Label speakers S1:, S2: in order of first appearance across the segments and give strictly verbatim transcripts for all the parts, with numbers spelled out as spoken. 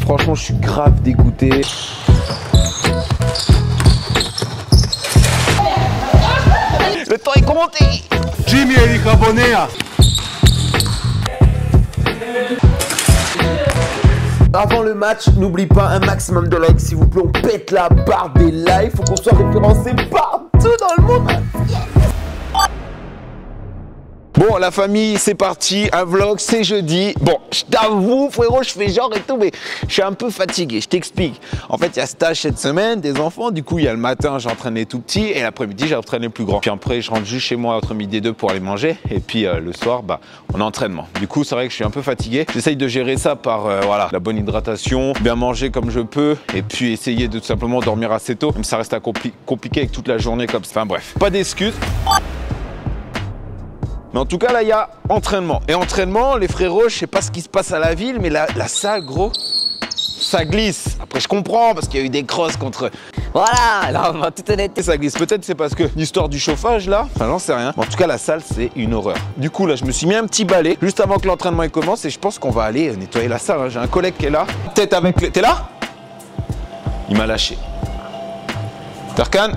S1: franchement, je suis grave dégoûté. Le temps est commenté.
S2: Jimmy est abonné.
S1: Avant le match, n'oublie pas un maximum de likes, s'il vous plaît. On pète la barre des likes. Faut qu'on soit référencé partout dans le monde. Bon, la famille, c'est parti, un vlog, c'est jeudi. Bon, je t'avoue, frérot, je fais genre et tout, mais je suis un peu fatigué, je t'explique. En fait, il y a stage cette semaine, des enfants, du coup, il y a le matin, j'entraîne les tout petits, et l'après-midi, j'entraîne les plus grands. Puis après, je rentre juste chez moi entre midi et deux pour aller manger, et puis euh, le soir, bah, on a entraînement. Du coup, c'est vrai que je suis un peu fatigué. J'essaye de gérer ça par, euh, voilà, la bonne hydratation, bien manger comme je peux, et puis essayer de tout simplement dormir assez tôt, même si ça reste compli compliqué avec toute la journée comme ça. Enfin bref, pas d'excuses. Mais en tout cas, là, il y a entraînement. Et entraînement, les frérots, je sais pas ce qui se passe à la ville, mais la, la salle, gros, ça glisse. Après, je comprends, parce qu'il y a eu des crosses contre... Voilà, là, on va tout honnête. Ça glisse. Peut-être c'est parce que l'histoire du chauffage, là, enfin, j'en sais rien. Mais en tout cas, la salle, c'est une horreur. Du coup, là, je me suis mis un petit balai juste avant que l'entraînement commence et je pense qu'on va aller nettoyer la salle. Hein. J'ai un collègue qui est là. Peut-être avec le... T'es là? Il m'a lâché. Tarkan?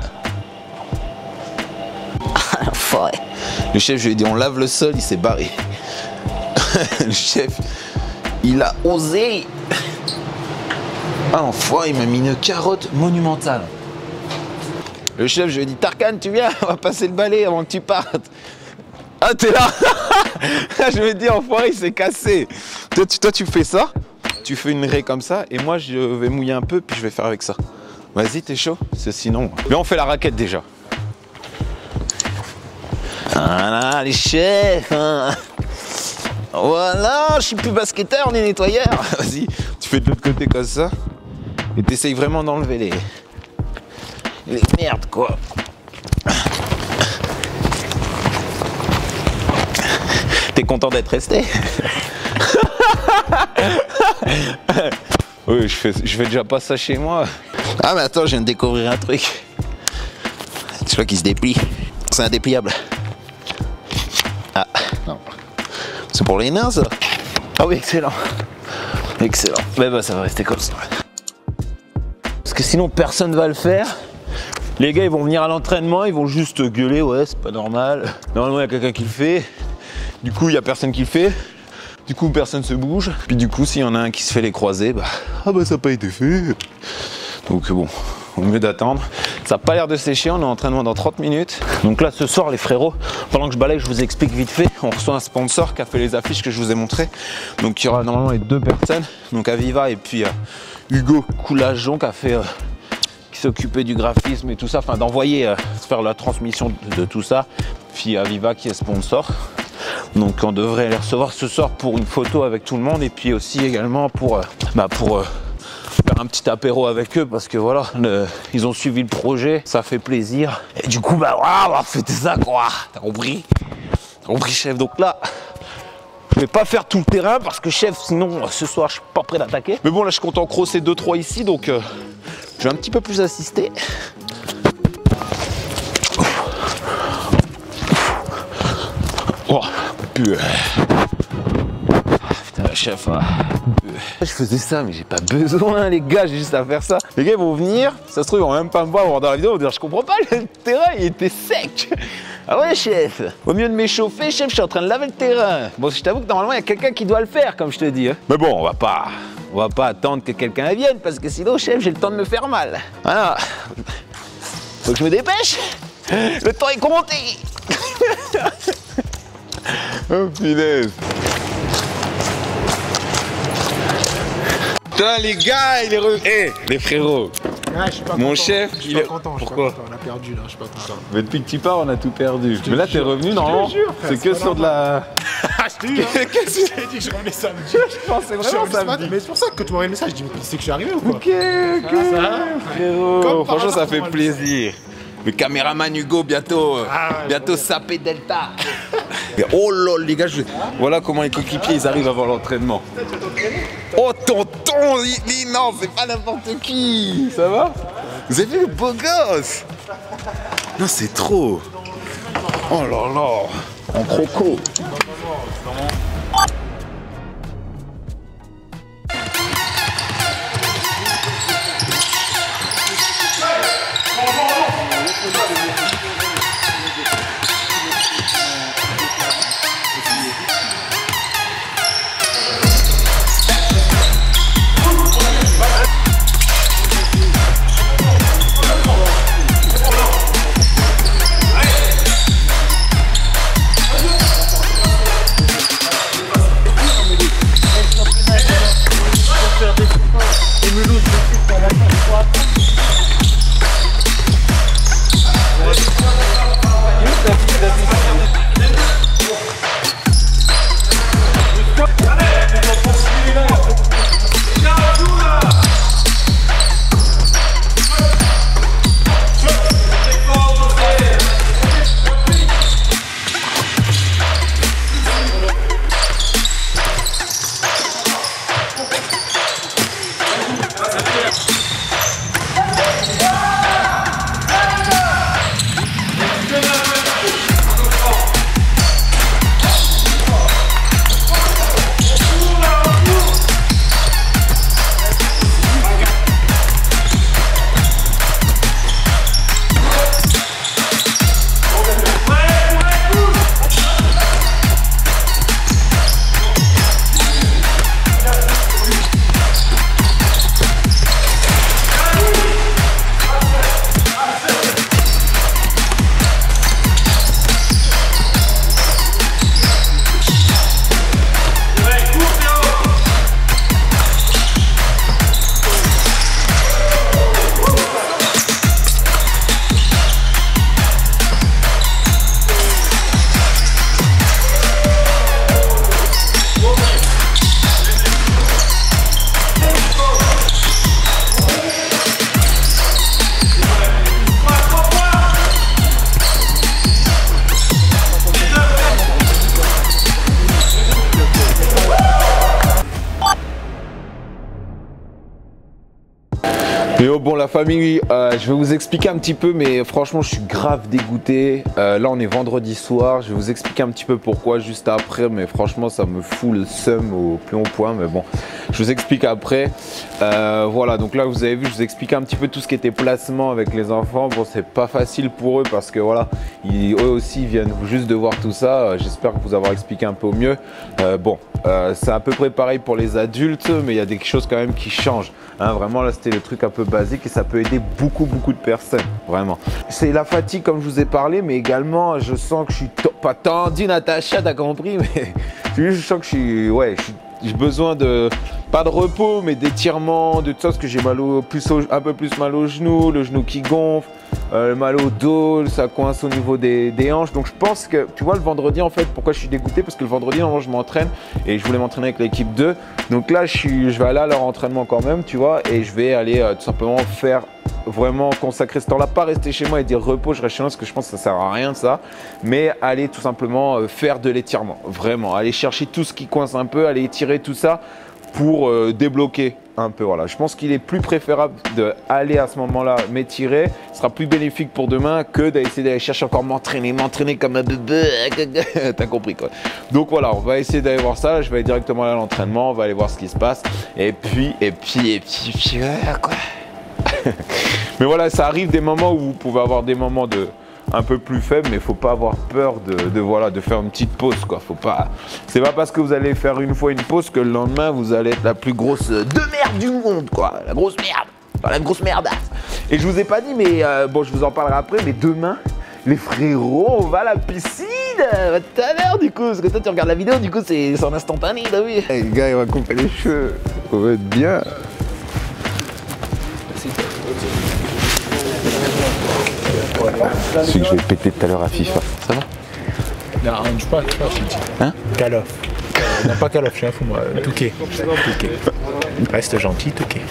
S1: Enfoiré. Le chef, je lui ai dit on lave le sol, il s'est barré. Le chef, il a osé. Ah, enfin, il m'a mis une carotte monumentale. Le chef, je lui ai dit Tarkan, tu viens, on va passer le balai avant que tu partes. Ah, t'es là. Je me dis, enfoiré, il s'est cassé. Toi tu, toi, tu fais ça, tu fais une raie comme ça, et moi, je vais mouiller un peu, puis je vais faire avec ça. Vas-y, t'es chaud? C'est sinon. Mais on fait la raquette déjà. Voilà, les chefs, hein. Voilà, je suis plus basketteur, on est nettoyeur. Vas-y, tu fais de l'autre côté comme ça. Et t'essayes vraiment d'enlever les... les merdes, quoi. T'es content d'être resté? Oui, je fais, je fais déjà pas ça chez moi. Ah, mais attends, je viens de découvrir un truc. Tu vois qu'il se déplie. C'est un dépliable. Ah, c'est pour les nains, ça? Ah oui, excellent. Excellent. Mais bah, ça va rester comme ça. Parce que sinon, personne va le faire. Les gars, ils vont venir à l'entraînement, ils vont juste gueuler. Ouais, c'est pas normal. Normalement, il y a quelqu'un qui le fait. Du coup, il y a personne qui le fait. Du coup, personne se bouge. Puis du coup, s'il y en a un qui se fait les croiser, bah, ah bah, ça n'a pas été fait. Donc bon, au mieux d'attendre. Ça n'a pas l'air de sécher, on est en entraînement dans trente minutes. Donc là, ce soir, les frérots, pendant que je balaye, je vous explique vite fait, on reçoit un sponsor qui a fait les affiches que je vous ai montrées. Donc il y aura normalement les deux personnes, donc Aviva et puis euh, Hugo Coulageon qui a fait, euh, qui s'occupait du graphisme et tout ça, enfin d'envoyer, euh, faire la transmission de, de tout ça. Puis Aviva qui est sponsor. Donc on devrait les recevoir ce soir pour une photo avec tout le monde et puis aussi également pour, euh, bah pour euh, faire un petit apéro avec eux parce que voilà, le, ils ont suivi le projet, ça fait plaisir. Et du coup, bah voilà, on va fêter ça quoi. T'as compris? T'as compris, chef? Donc là, je vais pas faire tout le terrain parce que chef, sinon ce soir je suis pas prêt d'attaquer. Mais bon, là je compte en crosser deux trois ici, donc euh, je vais un petit peu plus assister. Oh, putain. Putain, chef, hein. Je faisais ça, mais j'ai pas besoin, les gars, j'ai juste à faire ça. Les gars, ils vont venir, ça se trouve, ils vont même pas me voir, ils vont dans la vidéo, ils vont dire, je comprends pas, le terrain, il était sec. Ah ouais, chef, au mieux de m'échauffer, chef, je suis en train de laver le terrain. Bon, je t'avoue que normalement, il y a quelqu'un qui doit le faire, comme je te dis. Hein. Mais bon, on va pas, on va pas attendre que quelqu'un vienne, parce que sinon, chef, j'ai le temps de me faire mal. Voilà. Faut que je me dépêche. Le temps est commenté. Oh punaise. Putain les gars, il est re... Eh hey, les frérots.
S3: Ah, je suis pas
S1: Mon
S3: content.
S1: chef,
S3: je suis
S1: il
S3: pas
S1: est...
S3: content, je suis
S1: Pourquoi
S3: pas content. On a perdu là, je suis pas content.
S1: Mais depuis que tu pars, on a tout perdu. Mais là t'es revenu normalement. C'est que sur de la...
S3: Je t'ai eu, hein. Qu'est-ce que tu as dit que je revenais samedi?
S1: Je pensais vraiment samedi.
S3: Mais c'est pour ça que tu m'as envoyé le message, je dis mais c'est que je suis arrivé ou quoi?
S1: Ok, ok. Ah, ça frérot, franchement ça fait plaisir. Le caméraman Hugo bientôt, ah, ouais, bientôt sapé Delta. Oh lol les gars, je... voilà comment les coéquipiers ils arrivent avant l'entraînement. Oh tonton, non c'est pas n'importe qui. Ça va? Vous avez vu le beau gosse? Non c'est trop. Oh là là, en croco.
S4: Et oh, bon la famille, euh, je vais vous expliquer un petit peu, mais franchement je suis grave dégoûté. Euh, là on est vendredi soir, je vais vous expliquer un petit peu pourquoi juste après, mais franchement ça me fout le seum au plus haut point, mais bon, je vous explique après. Euh, voilà, donc là vous avez vu, je vous expliquais un petit peu tout ce qui était placement avec les enfants. Bon, c'est pas facile pour eux parce que voilà, ils, eux aussi viennent juste de voir tout ça. J'espère vous avoir expliqué un peu au mieux. Euh, bon, euh, c'est à peu près pareil pour les adultes, mais il y a des choses quand même qui changent. Hein, vraiment là c'était le truc un peu basique et ça peut aider beaucoup beaucoup de personnes, vraiment. C'est la fatigue comme je vous ai parlé, mais également je sens que je suis pas tendu, Natacha, t'as compris, mais je sens que je suis, ouais, j'ai besoin de, pas de repos, mais d'étirement, de tout ça, parce que j'ai mal au, plus au, un peu plus mal au genou, le genou qui gonfle, euh, mal au dos, ça coince au niveau des, des hanches. Donc je pense que, tu vois, le vendredi en fait, pourquoi je suis dégoûté, parce que le vendredi, normalement, je m'entraîne et je voulais m'entraîner avec l'équipe deux. Donc là, je, suis, je vais aller à leur entraînement quand même, tu vois, et je vais aller euh, tout simplement faire vraiment consacrer ce temps-là, pas rester chez moi et dire repos, je reste chez moi parce que je pense que ça sert à rien ça, mais aller tout simplement euh, faire de l'étirement, vraiment, aller chercher tout ce qui coince un peu, aller étirer tout ça pour euh, débloquer un peu. Voilà, je pense qu'il est plus préférable d'aller à ce moment-là m'étirer, ce sera plus bénéfique pour demain que d'essayer d'aller chercher encore m'entraîner, m'entraîner comme un bébé, t'as compris quoi. Donc voilà, on va essayer d'aller voir ça, je vais aller directement à l'entraînement, on va aller voir ce qui se passe, et puis, et puis, et puis, et puis, voilà, quoi. Mais voilà, ça arrive des moments où vous pouvez avoir des moments de un peu plus faibles, mais il faut pas avoir peur de, de voilà de faire une petite pause quoi. Faut pas, c'est pas parce que vous allez faire une fois une pause que le lendemain vous allez être la plus grosse de merde du monde quoi, la grosse merde, enfin, la grosse merdasse. Et je vous ai pas dit, mais euh, bon, je vous en parlerai après, mais demain les frérots, on va à la piscine tout à l'heure du coup, parce que toi tu regardes la vidéo, du coup c'est en instantané, t'as vu? Hey, le gars il va couper les cheveux, on va être bien. Celui que je vais péter tout à l'heure à FIFA, ça va?
S3: Non, je sais pas, je sais pas, je dis.
S4: Hein?
S3: Call of. Euh, non, pas Call of, je suis un fou, moi. Touquet. Touquet. Reste gentil, Touquet.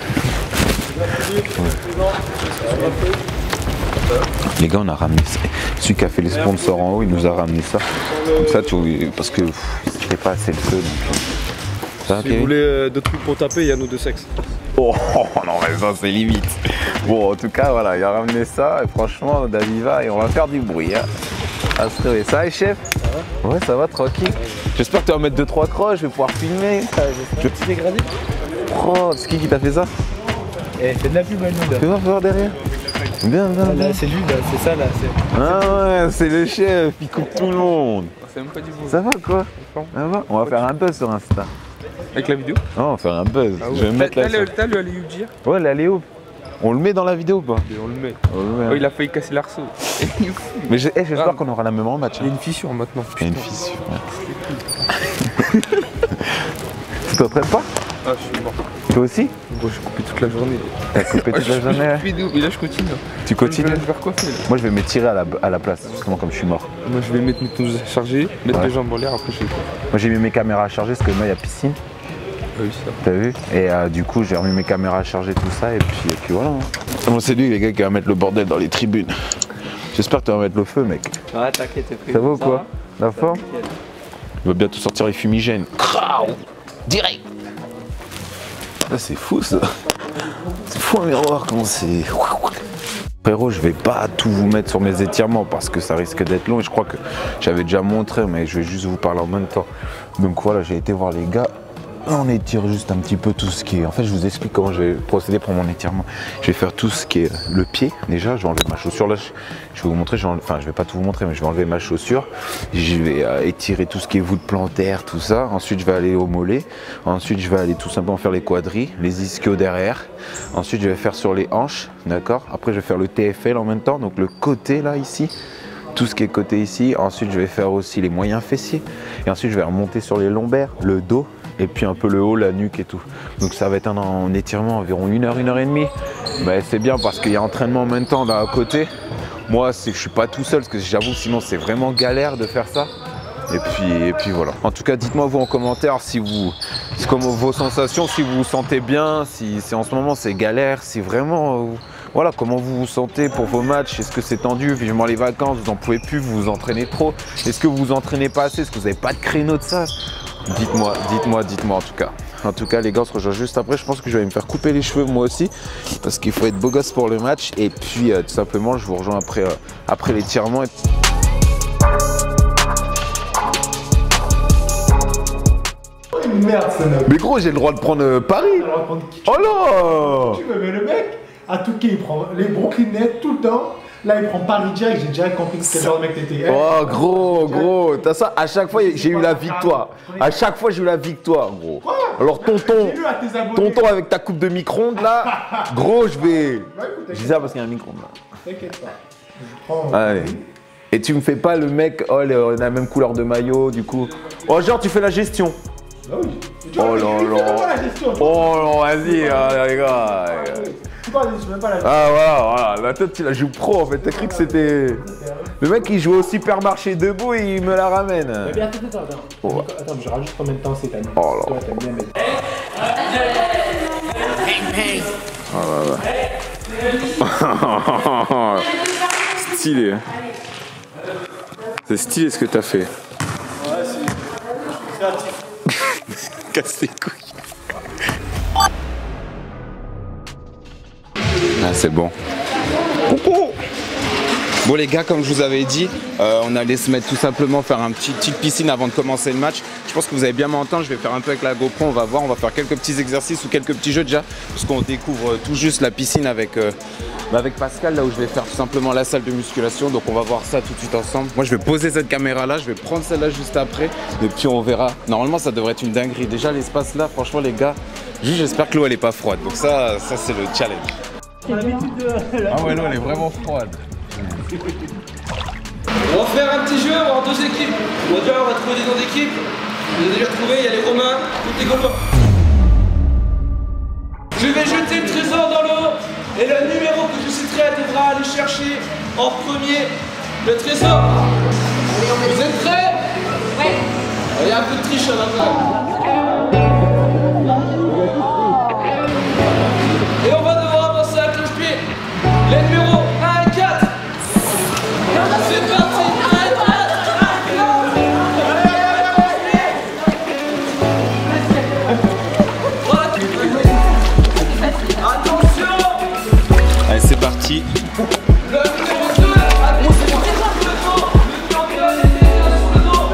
S4: Les gars, on a ramené ça. Celui qui a fait les sponsors en haut, il nous a ramené ça. Comme ça, tu... parce que c'était pas assez le feu. Donc... Ça,
S5: si okay. Vous voulez euh, d'autres trucs pour taper, il y a nos deux sexes.
S4: Oh non, mais ça c'est limite. Bon, en tout cas, voilà, il a ramené ça et franchement, David va et on va faire du bruit. Hein. Ah, ça va, chef? Ça va? Ouais, ça va, tranquille. J'espère que tu vas mettre deux trois croches, je vais pouvoir filmer.
S3: Ah, je vais te dégrader.
S4: Oh, c'est qui qui t'a fait ça?
S3: Eh, fais de la pub, nous.
S4: Fais voir, fais voir derrière. Bien, bien,
S3: là,
S4: bien.
S3: C'est lui, là, c'est ça, là.
S4: Ah ouais, c'est le chef, il coupe tout le monde.
S5: C'est même pas du beau.
S4: Ça va quoi? Ça va? On va faire un buzz sur Insta.
S5: Avec la vidéo?
S4: Oh, on va faire un buzz.
S5: Ah ouais.
S4: Je vais mettre là.
S5: T'as le alley dire?
S4: Ouais, l'alley oop. On le met dans la vidéo ou pas?
S5: On le met.
S4: On le met hein.
S5: Oh, il a failli casser l'arceau.
S4: Mais j'espère ah, qu'on aura la même en match.
S5: Il y a une fissure maintenant.
S4: Il y a une fissure. Ouais. Tu t'entraînes pas?
S5: Ah, je suis mort.
S4: Toi aussi?
S5: Bon, j'ai coupé toute la journée.
S4: T'as coupé toute la journée?
S5: Mais là, je continue.
S4: Tu continues?
S5: Je vais faire coiffer là.
S4: Moi, je vais m'étirer à la, à la place, justement, comme je suis mort.
S5: Moi, je vais mettre mes touches à charger, mettre ouais. les jambes en l'air, après je vais faire.
S4: Moi, j'ai mis mes caméras à charger parce que là, il y a piscine.
S5: Ah oui, ça.
S4: T'as vu? Et euh, du coup, j'ai remis mes caméras à charger, tout ça, et puis, et puis voilà. Bon, c'est lui, les gars, qui va mettre le bordel dans les tribunes. J'espère que tu vas mettre le feu, mec.
S6: Ouais, t'inquiète, t'es pris.
S4: Ça va ou quoi? La forme? Il va bientôt sortir les fumigènes. Direct! Ah, c'est fou ça. C'est fou un miroir, comment c'est. Frérot, je vais pas tout vous mettre sur mes étirements parce que ça risque d'être long et je crois que j'avais déjà montré, mais je vais juste vous parler en même temps. Donc voilà, j'ai été voir les gars. On étire juste un petit peu tout ce qui est... En fait, je vous explique comment je vais procéder pour mon étirement. Je vais faire tout ce qui est le pied. Déjà, je vais enlever ma chaussure. Là, je vais vous montrer. Je vais enlever... Enfin, je vais pas tout vous montrer, mais je vais enlever ma chaussure. Je vais euh, étirer tout ce qui est voûte plantaire, tout ça. Ensuite, je vais aller au mollet. Ensuite, je vais aller tout simplement faire les quadris, les ischios derrière. Ensuite, je vais faire sur les hanches, d'accord. Après, je vais faire le T F L en même temps, donc le côté là, ici. Tout ce qui est côté ici. Ensuite, je vais faire aussi les moyens fessiers. Et ensuite, je vais remonter sur les lombaires, le dos. Et puis un peu le haut, la nuque et tout. Donc ça va être un, un étirement environ une heure, une heure et demie. Ben, c'est bien parce qu'il y a entraînement en même temps là à côté. Moi, c'est que je suis pas tout seul parce que j'avoue, sinon c'est vraiment galère de faire ça. Et puis, et puis voilà. En tout cas, dites-moi vous en commentaire si vous, comme vos sensations, si vous vous sentez bien, si, si en ce moment c'est galère, si vraiment, euh, voilà, comment vous vous sentez pour vos matchs. Est-ce que c'est tendu, vivement les vacances, vous en pouvez plus, vous vous entraînez trop. Est-ce que vous vous entraînez pas assez, est-ce que vous n'avez pas de créneau de ça? Dites-moi, dites-moi, dites-moi en tout cas. En tout cas, les gars, on se rejoint juste après. Je pense que je vais me faire couper les cheveux moi aussi, parce qu'il faut être beau gosse pour le match. Et puis, euh, tout simplement, je vous rejoins après, euh, après l'étirement.
S6: Merde, ce mec.
S4: Mais gros, j'ai le droit de prendre euh, Paris.
S6: Le droit de prendre qui tu
S4: Oh là.
S6: tu veux, mais le mec, à tout cas, il prend les Brooklyn Nets tout le temps. Là, il prend Paris direct. J'ai déjà compris que c'était le genre de mec que t'étais.
S4: Oh gros, gros, t'as ça, à chaque fois j'ai eu la victoire. À chaque fois j'ai eu la victoire, gros. Alors tonton,
S6: J'ai lu à tes abonnés.
S4: tonton avec ta coupe de micro-ondes là, gros je vais... Je dis ça parce qu'il y a un micro-ondes là.
S6: T'inquiète pas. Je prends.
S4: Allez. Et tu me fais pas le mec, oh les- on a la même couleur de maillot du coup. Oh genre tu fais la gestion.
S6: Ah oui. Et tu
S4: Oh
S6: vois,
S4: là
S6: il fait
S4: là.
S6: même pas la gestion.
S4: Oh non, vas-y ah, les gars.
S6: Tu parles, je fais même pas la gestion.
S4: Ah voilà, voilà, la tête tu la joues pro en fait, t'as cru que c'était... Le mec il joue au supermarché debout et il me la ramène.
S6: Mais attends, attends, attends.
S4: Oh.
S6: Attends, je rajoute combien de temps c'est année.
S4: Oh là.
S6: Toi, t'aimes bien mettre.
S5: Stylé. hein. C'est stylé ce que t'as fait. Casse tes couilles.
S7: Ah, c'est bon. Coucou. Bon les gars, comme je vous avais dit, euh, on allait se mettre tout simplement faire un petit petite piscine avant de commencer le match. Je pense que vous allez bien m'entendre, je vais faire un peu avec la GoPro, on va voir, on va faire quelques petits exercices ou quelques petits jeux déjà, puisqu'on découvre tout juste la piscine avec, euh, bah, avec Pascal, là où je vais faire tout simplement la salle de musculation. Donc on va voir ça tout de suite ensemble. Moi je vais poser cette caméra là, je vais prendre celle-là juste après, et puis on verra. Normalement ça devrait être une dinguerie. Déjà l'espace là, franchement les gars, juste j'espère que l'eau elle est pas froide. Donc ça, ça c'est le challenge.
S4: Ah ouais l'eau elle est vraiment froide.
S8: On va faire un petit jeu, on va avoir deux équipes. On va déjà on va trouver des noms d'équipes. Vous avez déjà trouvé, il y a les Romains, toutes les Gaulois. Je vais jeter le trésor dans l'eau et le numéro que je citerai devra aller chercher en premier le trésor. Vous êtes prêts? Ouais. Il y a un peu de triche là maintenant. Et on va devoir avancer à cloche-pied. Les numéros un et quatre. C'est parti. Attention.
S7: Allez c'est parti.
S8: Le numéro deux. Attention. Le dos. Le campion est déjà sur le dos.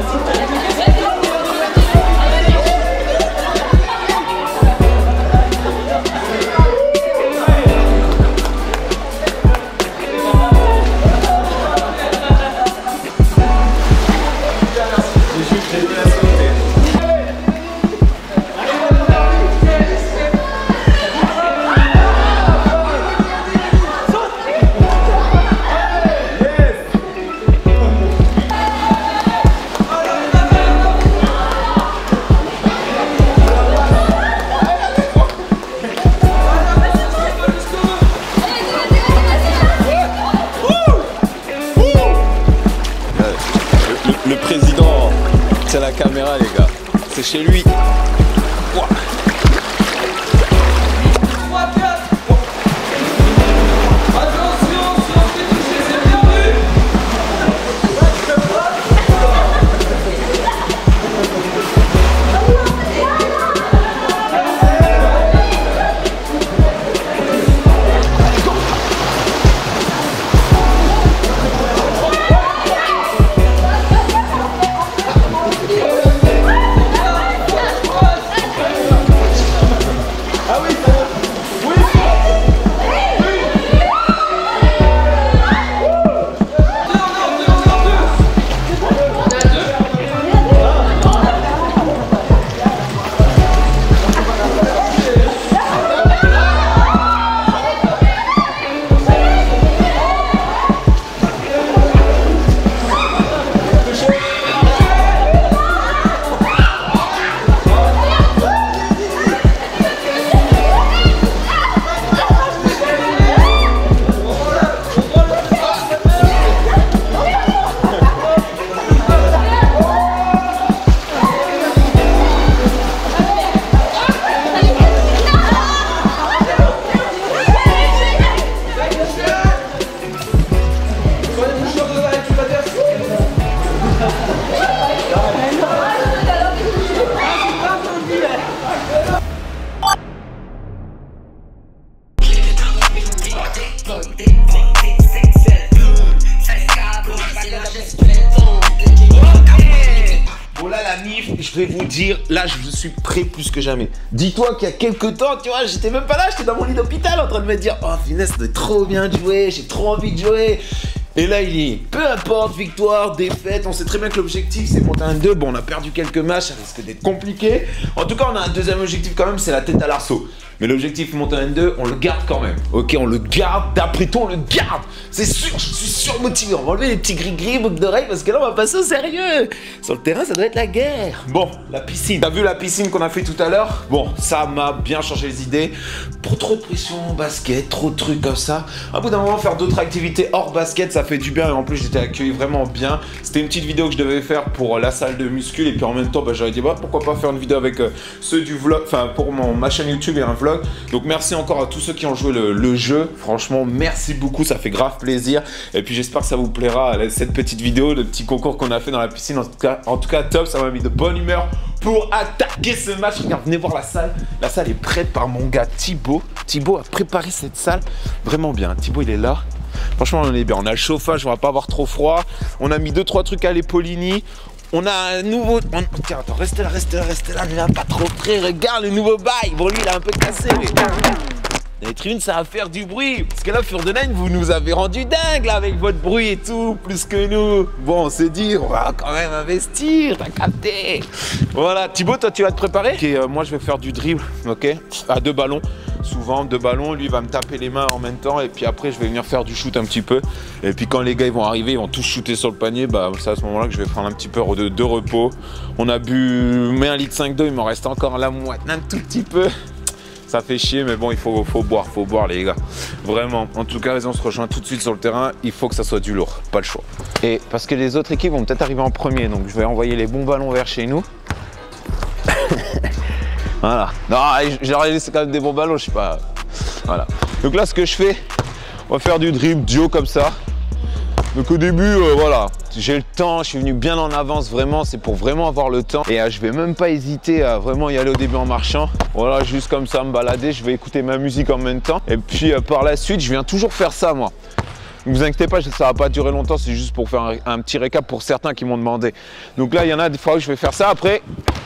S7: Le, le président, c'est la caméra les gars. C'est chez lui. Ouah.
S8: trois, quatre. Attention, si on se fait toucher, c'est bien vu.
S1: vais vous dire, là, je suis prêt plus que jamais. Dis-toi qu'il y a quelques temps, tu vois, j'étais même pas là, j'étais dans mon lit d'hôpital en train de me dire, oh, finesse, ça doit trop bien de jouer, j'ai trop envie de jouer. Et là, il est, peu importe, victoire, défaite, on sait très bien que l'objectif, c'est monter un deux. Bon, on a perdu quelques matchs, ça risque d'être compliqué. En tout cas, on a un deuxième objectif quand même, c'est la tête à l'arceau. Mais l'objectif monter un deux, on le garde quand même. Ok, on le garde, d'après tout, on le garde. C'est sûr, je suis surmotivé. On va enlever les petits gris-gris, boucles d'oreilles, parce que là, on va passer au sérieux. Sur le terrain, ça doit être la guerre. Bon, la piscine. T'as vu la piscine qu'on a fait tout à l'heure? Bon, ça m'a bien changé les idées. Pour trop de pression, basket, trop de trucs comme ça. À bout d'un moment, faire d'autres activités hors basket, ça fait du bien. Et en plus, j'étais accueilli vraiment bien. C'était une petite vidéo que je devais faire pour la salle de muscu. Et puis en même temps, bah, j'aurais dit, bah, pourquoi pas faire une vidéo avec euh, ceux du vlog, enfin, pour mon, ma chaîne YouTube et un vlog. Donc merci encore à tous ceux qui ont joué le, le jeu. Franchement, merci beaucoup, ça fait grave plaisir. Et puis j'espère que ça vous plaira, cette petite vidéo, le petit concours qu'on a fait dans la piscine. En tout cas, en tout cas top, ça m'a mis de bonne humeur pour attaquer ce match. Regarde, venez voir la salle. La salle est prête par mon gars Thibaut. Thibaut a préparé cette salle vraiment bien. Thibaut, il est là. Franchement, on est bien. On a le chauffage, on va pas avoir trop froid. On a mis deux trois trucs à l'Epaulini. On a un nouveau... On... Tiens, attends, restez là, restez là, restez là, ne viens pas trop près, regarde le nouveau bail. Bon, lui, il a un peu cassé, mais... Dans les tribunes, ça va faire du bruit. Parce que là, Furdenheim, vous nous avez rendu dingue, là, avec votre bruit et tout, plus que nous. Bon, on s'est dit, on va quand même investir, t'as capté. Voilà, Thibaut, toi, tu vas te préparer? Ok, euh, moi, je vais faire du dribble, ok? À deux ballons. Souvent deux ballons, lui va me taper les mains en même temps et puis après je vais venir faire du shoot un petit peu et puis quand les gars ils vont arriver, ils vont tous shooter sur le panier, bah c'est à ce moment là que je vais prendre un petit peu de, de repos. On a bu mais un litre cinq d'eau, il m'en reste encore la moitié, un tout petit peu. Ça fait chier mais bon il faut, faut boire, faut boire les gars. Vraiment, en tout cas on se rejoint tout de suite sur le terrain, il faut que ça soit du lourd, pas le choix. Et parce que les autres équipes vont peut-être arriver en premier, donc je vais envoyer les bons ballons vers chez nous. Voilà. Non, j'ai laissé quand même des bons ballons, je sais pas. Voilà. Donc là, ce que je fais, on va faire du dribble duo comme ça. Donc au début, euh, voilà, j'ai le temps, je suis venu bien en avance, vraiment, c'est pour vraiment avoir le temps. Et euh, je vais même pas hésiter à vraiment y aller au début en marchant. Voilà, juste comme ça, me balader, je vais écouter ma musique en même temps. Et puis euh, par la suite, je viens toujours faire ça, moi. Ne vous inquiétez pas, ça va pas durer longtemps, c'est juste pour faire un, un petit récap pour certains qui m'ont demandé. Donc là, il y en a des fois où je vais faire ça, après...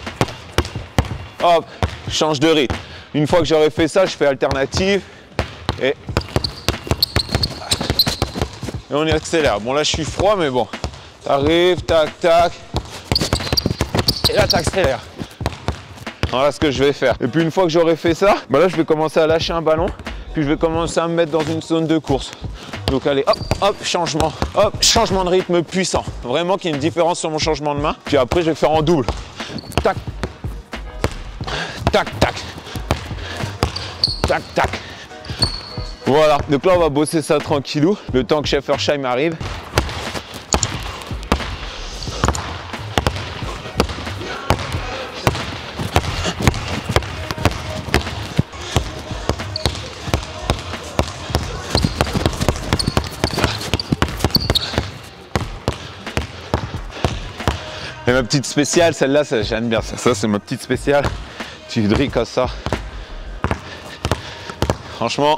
S1: Hop, je change de rythme. Une fois que j'aurai fait ça, je fais alternative et... et on y accélère. Bon là je suis froid mais bon. T'arrives, tac, tac. Et là t'accélères. Voilà ce que je vais faire. Et puis une fois que j'aurai fait ça, bah là je vais commencer à lâcher un ballon. Puis je vais commencer à me mettre dans une zone de course. Donc allez, hop, hop, changement. Hop, changement de rythme puissant. Vraiment qu'il y ait une différence sur mon changement de main. Puis après je vais faire en double. Tac. Tac, tac. Tac, tac. Voilà. Donc là, on va bosser ça tranquillou. Le temps que Scheffersheim arrive. Et ma petite spéciale, celle-là, j'aime bien ça. Ça, c'est ma petite spéciale. Tu drilles comme ça. Franchement,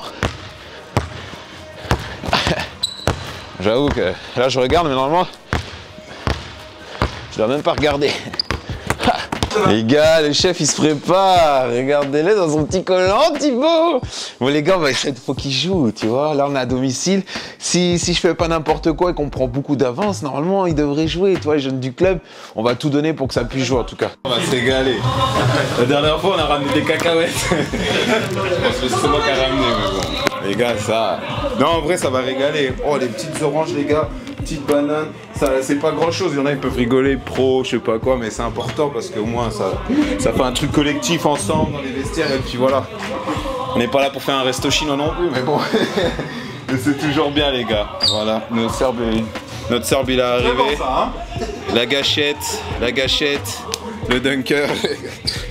S1: j'avoue que là je regarde, mais normalement, je dois même pas regarder. Les gars, le chef il se prépare. Regardez-le dans son petit collant, Thibaut. Bon les gars, il faut qu'il joue, tu vois. Là on est à domicile. Si, si je fais pas n'importe quoi et qu'on prend beaucoup d'avance, normalement il devrait jouer. Tu vois, les jeunes du club, on va tout donner pour que ça puisse jouer en tout cas.
S5: On va se régaler. La dernière fois on a ramené des cacahuètes. Je pense que c'est moi qui a ramené, mais bon. Les gars, ça... Non, en vrai ça va régaler. Oh, les petites oranges les gars. Petite banane, ça c'est pas grand chose, il y en a ils peuvent rigoler, pro, je sais pas quoi, mais c'est important parce qu'au moins ça, ça fait un truc collectif ensemble dans les vestiaires et puis voilà. On n'est pas là pour faire un resto chinois non plus, mais bon, c'est toujours bien les gars. Voilà, notre Serbe, notre Serbe il est arrivé, ça, hein, la gâchette, la gâchette, le dunker.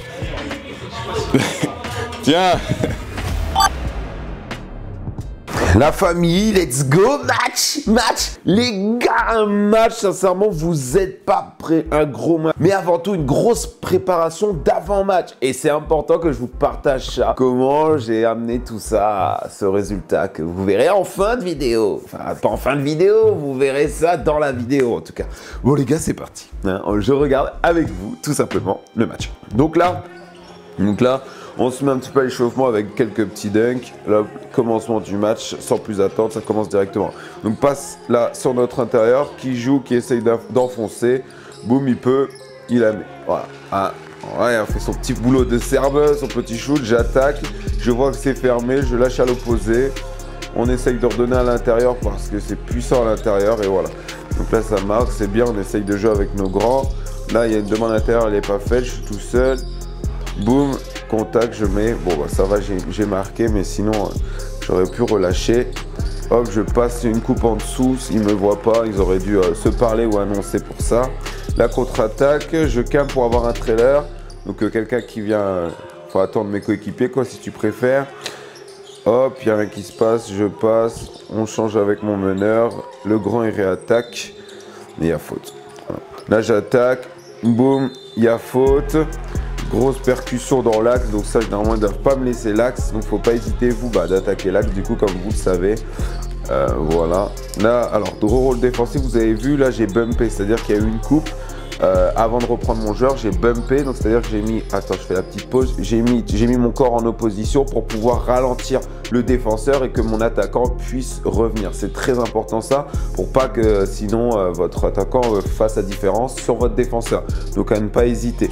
S5: Tiens.
S4: La famille, let's go, match, match. Les gars, un match, sincèrement, vous êtes pas prêts, un gros match. Mais avant tout, une grosse préparation d'avant-match. Et c'est important que je vous partage ça. Comment j'ai amené tout ça à ce résultat que vous verrez en fin de vidéo. Enfin, pas en fin de vidéo, vous verrez ça dans la vidéo en tout cas. Bon les gars, c'est parti. Hein, je regarde avec vous, tout simplement, le match. Donc là, donc là, on se met un petit peu à l'échauffement avec quelques petits dunks. Là, commencement du match, sans plus attendre, ça commence directement. Donc passe là sur notre intérieur, qui joue, qui essaye d'enfoncer. Boum, il peut, il la met. Voilà. Ah, ouais, on fait son petit boulot de serve, son petit shoot, j'attaque. Je vois que c'est fermé, je lâche à l'opposé. On essaye de redonner à l'intérieur parce que c'est puissant à l'intérieur et voilà. Donc là, ça marque, c'est bien, on essaye de jouer avec nos grands. Là, il y a une demande intérieure, elle n'est pas faite, je suis tout seul. Boum. Contact, je mets, bon bah ça va, j'ai marqué, mais sinon euh, j'aurais pu relâcher. Hop, je passe une coupe en dessous, s'ils ne me voient pas, ils auraient dû euh, se parler ou annoncer pour ça. La contre-attaque, je calme pour avoir un trailer. Donc euh, quelqu'un qui vient, euh, faut attendre mes coéquipiers quoi si tu préfères. Hop, il y a rien qui se passe, je passe, on change avec mon meneur. Le grand il réattaque, mais il y a faute. Voilà. Là j'attaque, boum, il y a faute. Grosse percussion dans l'axe, donc ça généralement ils ne doivent pas me laisser l'axe, donc faut pas hésiter vous bah, d'attaquer l'axe du coup comme vous le savez. Euh, voilà. Là alors gros rôle défensif, vous avez vu là j'ai bumpé, c'est à dire qu'il y a eu une coupe euh, avant de reprendre mon joueur, j'ai bumpé, donc c'est à dire que j'ai mis, attends je fais la petite pause, j'ai mis, j'ai mis mon corps en opposition pour pouvoir ralentir le défenseur et que mon attaquant puisse revenir. C'est très important ça pour pas que sinon euh, votre attaquant euh, fasse la différence sur votre défenseur, donc à ne pas hésiter.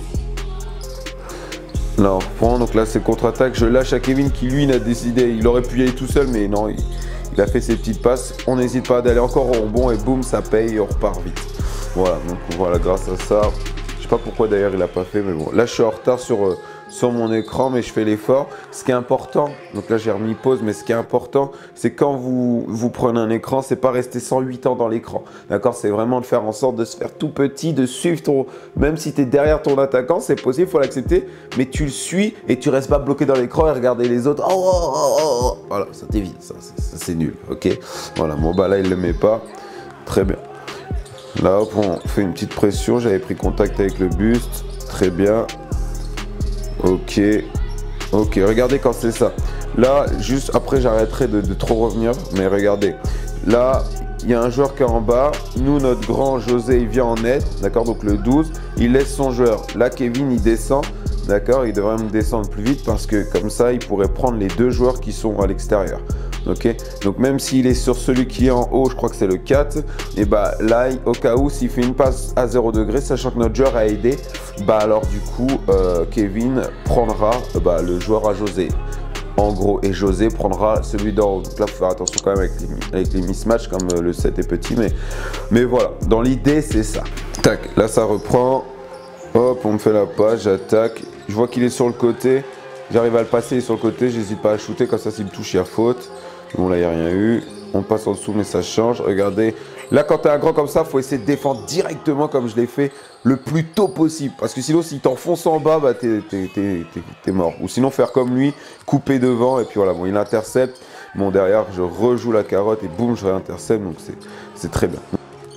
S4: Là on reprend, donc là c'est contre-attaque, je lâche à Kevin qui lui n'a décidé, il aurait pu y aller tout seul mais non, il, il a fait ses petites passes, on n'hésite pas d'aller encore au rebond et boum ça paye et on repart vite. Voilà, donc voilà grâce à ça, je sais pas pourquoi d'ailleurs il a pas fait mais bon, là je suis en retard sur, euh, sur mon écran mais je fais l'effort. Ce qui est important, donc là j'ai remis pause mais ce qui est important c'est quand vous, vous prenez un écran, c'est pas rester cent huit ans dans l'écran, d'accord, c'est vraiment de faire en sorte de se faire tout petit, de suivre ton, même si tu es derrière ton attaquant, c'est possible, il faut l'accepter, mais tu le suis et tu restes pas bloqué dans l'écran et regarder les autres, oh, oh, oh, oh. Voilà, ça t'évite, ça, ça, ça c'est nul, ok, voilà, bon bah là il le met pas, très bien. Là hop, on fait une petite pression, j'avais pris contact avec le buste, très bien. Ok, ok, regardez quand c'est ça. Là, juste après, j'arrêterai de, de trop revenir, mais regardez. Là, il y a un joueur qui est en bas. Nous, notre grand José, il vient en aide, d'accord, donc le douze, il laisse son joueur. Là, Kevin, il descend, d'accord, il devrait même descendre plus vite parce que comme ça, il pourrait prendre les deux joueurs qui sont à l'extérieur. Ok, donc même s'il est sur celui qui est en haut, je crois que c'est le quatre, et bah là, au cas où, s'il fait une passe à zéro degré, sachant que notre joueur a aidé, bah alors du coup, euh, Kevin prendra bah, le joueur à José. En gros, et José prendra celui d'en haut. Donc là, il faut faire attention quand même avec les, avec les mismatchs, comme euh, le sept est petit, mais, mais voilà, dans l'idée, c'est ça. Tac, là, ça reprend. Hop, on me fait la passe, j'attaque. Je vois qu'il est sur le côté. J'arrive à le passer, il est sur le côté, j'hésite pas à shooter, comme ça s'il me touche, il y a faute. Bon là il n'y a rien eu, on passe en dessous mais ça change, regardez. Là quand tu es un grand comme ça, il faut essayer de défendre directement comme je l'ai fait le plus tôt possible. Parce que sinon si tu t'enfonces en bas, bah, t'es t'es mort. Ou sinon faire comme lui, couper devant et puis voilà, bon il intercepte. Bon derrière je rejoue la carotte et boum je réintercepte, donc c'est très bien.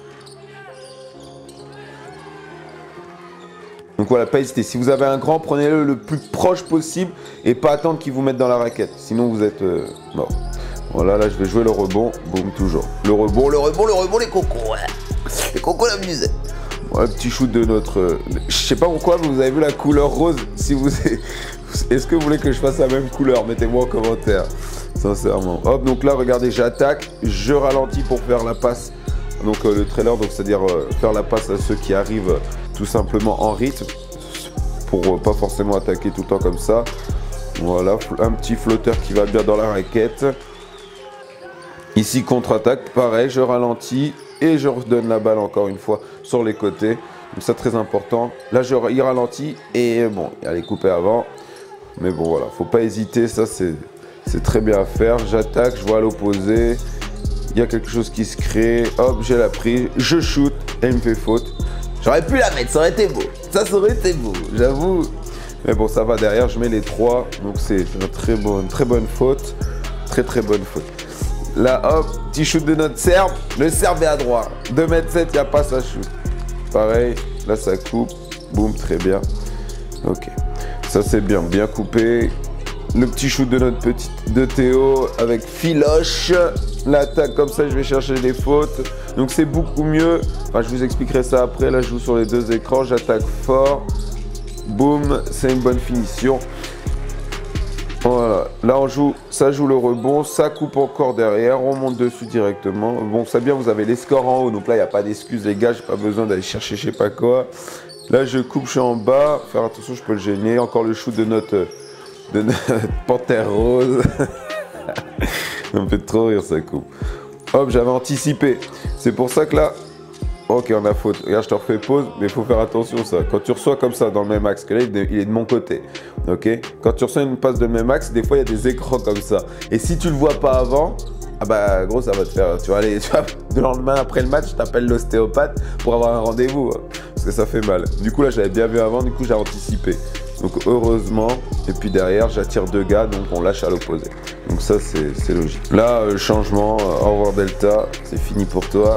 S4: Donc voilà, pas hésiter. Si vous avez un grand, prenez-le le plus proche possible et pas attendre qu'il vous mette dans la raquette. Sinon vous êtes euh, mort. Voilà, là je vais jouer le rebond. Boum, toujours. Le rebond, le rebond, le rebond, les cocos. Ouais. Les cocos, la musette. Voilà, petit shoot de notre... Euh, je sais pas pourquoi, mais vous avez vu la couleur rose. Si vous... Est-ce que vous voulez que je fasse la même couleur? Mettez-moi en commentaire. Sincèrement. Hop, donc là, regardez, j'attaque. Je ralentis pour faire la passe. Donc euh, le trailer, donc c'est-à-dire euh, faire la passe à ceux qui arrivent euh, tout simplement en rythme. Pour euh, pas forcément attaquer tout le temps comme ça. Voilà, un petit flotteur qui va bien dans la raquette. Ici, contre-attaque, pareil, je ralentis et je redonne la balle encore une fois sur les côtés. Donc ça, très important. Là, je, il ralentit et bon, il allait couper avant. Mais bon, voilà, faut pas hésiter, ça c'est très bien à faire. J'attaque, je vois à l'opposé. Il y a quelque chose qui se crée. Hop, j'ai la prise, je shoot et il me fait faute. J'aurais pu la mettre, ça aurait été beau. Ça, ça aurait été beau, j'avoue. Mais bon, ça va derrière, je mets les trois. Donc c'est une très bonne, très bonne faute. Très très bonne faute. Là, hop, petit shoot de notre Serbe. Le Serbe est à droite. deux mètres sept, il n'y a pas ça shoot. Pareil, là ça coupe. Boum, très bien. Ok. Ça c'est bien, bien coupé. Le petit shoot de notre petit de Théo avec filoche. L'attaque comme ça, je vais chercher les fautes. Donc c'est beaucoup mieux. Enfin, je vous expliquerai ça après. Là, je joue sur les deux écrans. J'attaque fort. Boum, c'est une bonne finition. Voilà, là on joue, ça joue le rebond, ça coupe encore derrière, on monte dessus directement. Bon, c'est bien, vous avez les scores en haut, donc là il n'y a pas d'excuse les gars, j'ai pas besoin d'aller chercher je sais pas quoi. Là je coupe, je suis en bas, faire attention, je peux le gêner. Encore le shoot de notre, de notre panthère rose. Ça me fait trop rire, ça coupe. Hop, j'avais anticipé. C'est pour ça que là, ok, on a faute. Regarde, je te refais pause, mais il faut faire attention ça. Quand tu reçois comme ça dans le même axe, que là il est de mon côté, ok. Quand tu reçois une passe de même axe, des fois il y a des écrans comme ça. Et si tu le vois pas avant, ah bah gros, ça va te faire. Tu vas aller, tu vas, le lendemain après le match, je t'appelle l'ostéopathe pour avoir un rendez-vous, hein, parce que ça fait mal. Du coup là, j'avais bien vu avant, du coup j'ai anticipé. Donc heureusement, et puis derrière, j'attire deux gars, donc on lâche à l'opposé. Donc ça, c'est logique. Là, euh, changement, euh, au revoir Delta, c'est fini pour toi.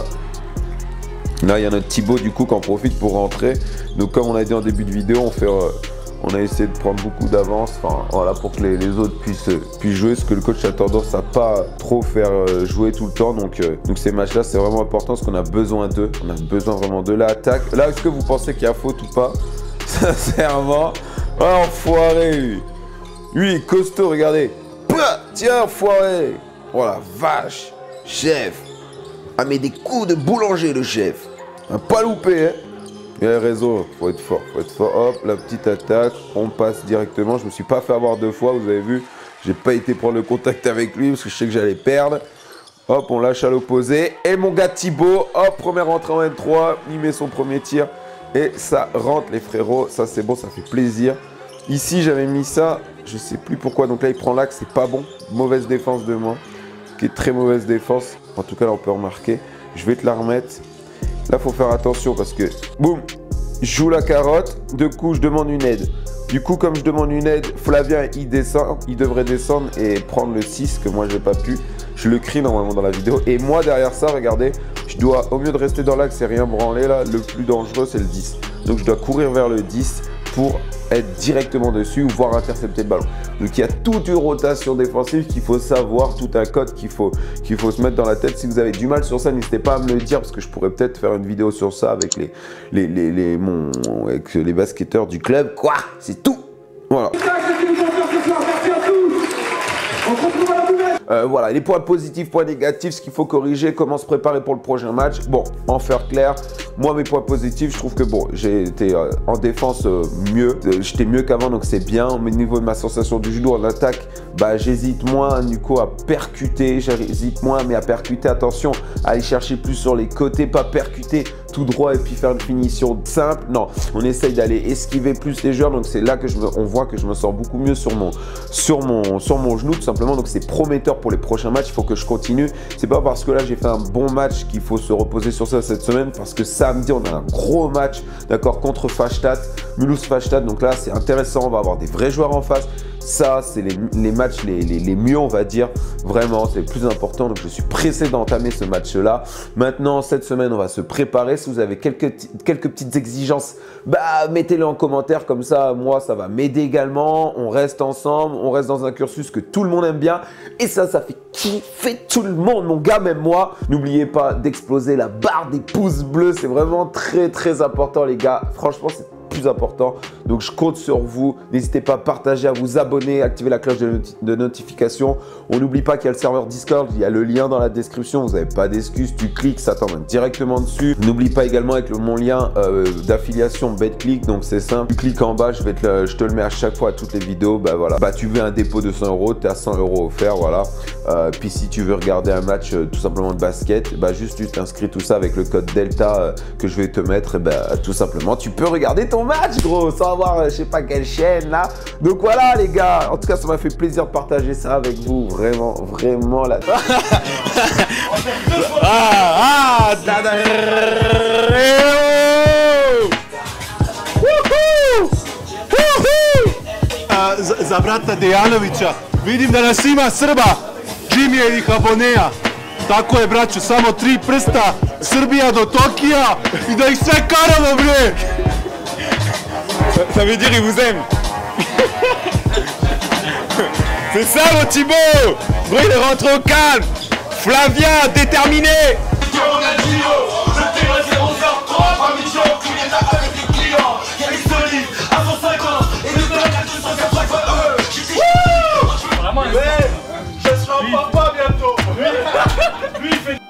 S4: Là, il y a notre Thibaut du coup qui en profite pour rentrer. Donc comme on a dit en début de vidéo, on, fait, euh, on a essayé de prendre beaucoup d'avance, enfin voilà, pour que les, les autres puissent, euh, puissent jouer, parce que le coach a tendance à pas trop faire euh, jouer tout le temps. Donc, euh, donc ces matchs-là, c'est vraiment important parce qu'on a besoin d'eux. On a besoin vraiment de l'attaque. Là, est-ce que vous pensez qu'il y a faute ou pas? Sincèrement, oh, enfoiré lui. Lui, il est costaud, regardez. Pouah, tiens, enfoiré. Oh la vache, chef. Ah mais des coups de boulanger le chef. Un pas loupé hein. Il y a raison, faut être fort, faut être fort. Hop, la petite attaque, on passe directement. Je me suis pas fait avoir deux fois, vous avez vu. J'ai pas été prendre le contact avec lui parce que je sais que j'allais perdre. Hop, on lâche à l'opposé. Et mon gars Thibaut, hop, première entrée en N trois. Il met son premier tir. Et ça rentre les frérots. Ça c'est bon, ça fait plaisir. Ici j'avais mis ça, je sais plus pourquoi. Donc là il prend l'axe, c'est pas bon. Mauvaise défense de moi. Qui est très mauvaise défense. En tout cas là on peut remarquer. Je vais te la remettre. Là faut faire attention parce que boum, je joue la carotte. De coup je demande une aide. Du coup comme je demande une aide, Flavien il descend, il devrait descendre et prendre le six que moi j'ai pas pu. Je le crie normalement dans la vidéo. Et moi derrière ça, regardez, je dois, au mieux de rester dans l'axe et rien branler là, le plus dangereux c'est le dix. Donc je dois courir vers le dix pour être directement dessus ou voir intercepter le ballon. Donc il y a toute une rotation défensive qu'il faut savoir, tout un code qu'il faut, qu'il faut se mettre dans la tête. Si vous avez du mal sur ça, n'hésitez pas à me le dire parce que je pourrais peut-être faire une vidéo sur ça avec les, les, les, les, mon, avec les basketteurs du club. Quoi, c'est tout. Voilà. Euh, voilà, les points positifs, points négatifs, ce qu'il faut corriger, comment se préparer pour le prochain match. Bon, en faire clair, moi mes points positifs, je trouve que bon, j'ai été euh, en défense euh, mieux, euh, j'étais mieux qu'avant donc c'est bien. Au niveau de ma sensation du judo en attaque, bah j'hésite moins du coup à percuter, j'hésite moins mais à percuter, attention, à aller chercher plus sur les côtés, pas percuter tout droit et puis faire une finition simple. Non, on essaye d'aller esquiver plus les joueurs, donc c'est là que je me, on voit que je me sens beaucoup mieux sur mon, sur mon, sur mon genou tout simplement. Donc c'est prometteur pour les prochains matchs. Il faut que je continue. C'est pas parce que là j'ai fait un bon match qu'il faut se reposer sur ça cette semaine, parce que samedi on a un gros match, d'accord, contre Fastad, Mulhouse Fastad. Donc là c'est intéressant. On va avoir des vrais joueurs en face. Ça, c'est les, les matchs les, les, les mieux, on va dire. Vraiment, c'est le plus important. Donc, je suis pressé d'entamer ce match-là. Maintenant, cette semaine, on va se préparer. Si vous avez quelques, quelques petites exigences, bah, mettez-les en commentaire. Comme ça, moi, ça va m'aider également. On reste ensemble. On reste dans un cursus que tout le monde aime bien. Et ça, ça fait kiffer tout le monde, mon gars, même moi. N'oubliez pas d'exploser la barre des pouces bleus. C'est vraiment très, très important, les gars. Franchement, c'est plus important. Donc je compte sur vous. N'hésitez pas à partager, à vous abonner, activer la cloche de, noti de notification. On n'oublie pas qu'il y a le serveur Discord, il y a le lien dans la description. Vous n'avez pas d'excuses, tu cliques, ça t'emmène directement dessus. N'oublie pas également avec le, mon lien euh, d'affiliation BetClick. Donc c'est simple, tu cliques en bas, je, vais te le, je te le mets à chaque fois à toutes les vidéos. Bah voilà, bah tu veux un dépôt de cent euros, tu as cent euros offerts, voilà. Euh, puis si tu veux regarder un match euh, tout simplement de basket, bah juste tu t'inscris tout ça avec le code Delta euh, que je vais te mettre. Et bah tout simplement, tu peux regarder ton match, gros, sans avoir euh, je sais pas quelle chaîne là. Donc voilà les gars, en tout cas ça m'a fait plaisir de partager ça avec vous, vraiment, vraiment là. ah, ah,
S2: Za brata Dejanovića, vidim da nas ima Srba, Jimmy i Habonea. Tako je, braćo, samo tri prsta, Srbija do Tokija i da ih sve karamo, bre!
S5: Ça, ça veut dire il vous aime. C'est ça mon Thibaut. Bro, il est rentré au calme. Flavien, déterminé.
S2: Je serai un papa bientôt. Lui, il fait...